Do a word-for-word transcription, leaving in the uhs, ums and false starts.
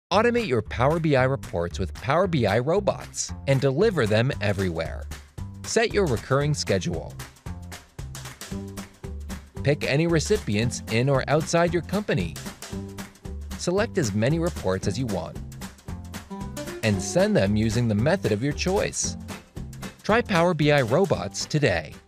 Automate your Power B I reports with Power B I Robots and deliver them everywhere. Set your recurring schedule. Pick any recipients in or outside your company. Select as many reports as you want and send them using the method of your choice. Try Power B I Robots today.